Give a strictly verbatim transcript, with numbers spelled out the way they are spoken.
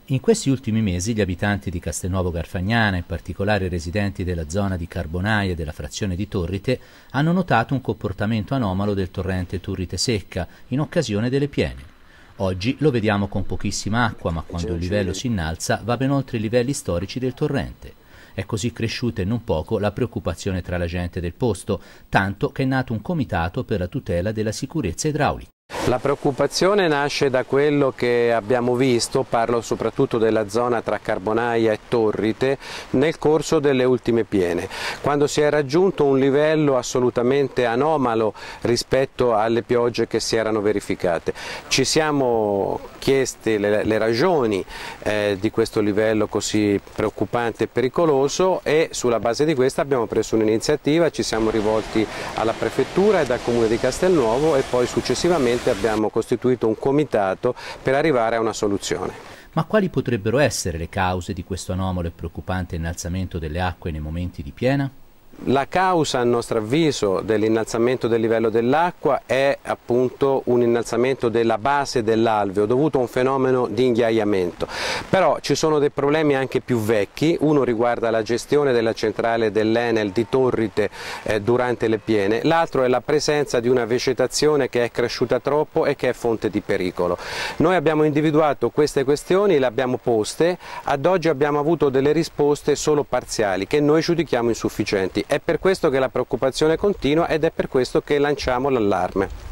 In questi ultimi mesi gli abitanti di Castelnuovo Garfagnana, in particolare i residenti della zona di Carbonaia e della frazione di Torrite, hanno notato un comportamento anomalo del torrente Turrite Secca in occasione delle piene. Oggi lo vediamo con pochissima acqua, ma quando il livello si innalza va ben oltre i livelli storici del torrente. È così cresciuta in non poco la preoccupazione tra la gente del posto, tanto che è nato un comitato per la tutela della sicurezza idraulica. La preoccupazione nasce da quello che abbiamo visto, parlo soprattutto della zona tra Carbonaia e Torrite, nel corso delle ultime piene, quando si è raggiunto un livello assolutamente anomalo rispetto alle piogge che si erano verificate. Ci siamo chiesti le, le ragioni eh, di questo livello così preoccupante e pericoloso e sulla base di questa abbiamo preso un'iniziativa, ci siamo rivolti alla Prefettura e al Comune di Castelnuovo e poi successivamente abbiamo costituito un comitato per arrivare a una soluzione. Ma quali potrebbero essere le cause di questo anomalo e preoccupante innalzamento delle acque nei momenti di piena? La causa, a nostro avviso, dell'innalzamento del livello dell'acqua è appunto un innalzamento della base dell'alveo dovuto a un fenomeno di inghiaiamento. Però ci sono dei problemi anche più vecchi, uno riguarda la gestione della centrale dell'Enel di Torrite eh, durante le piene, l'altro è la presenza di una vegetazione che è cresciuta troppo e che è fonte di pericolo. Noi abbiamo individuato queste questioni, le abbiamo poste, ad oggi abbiamo avuto delle risposte solo parziali che noi giudichiamo insufficienti. È per questo che la preoccupazione continua ed è per questo che lanciamo l'allarme.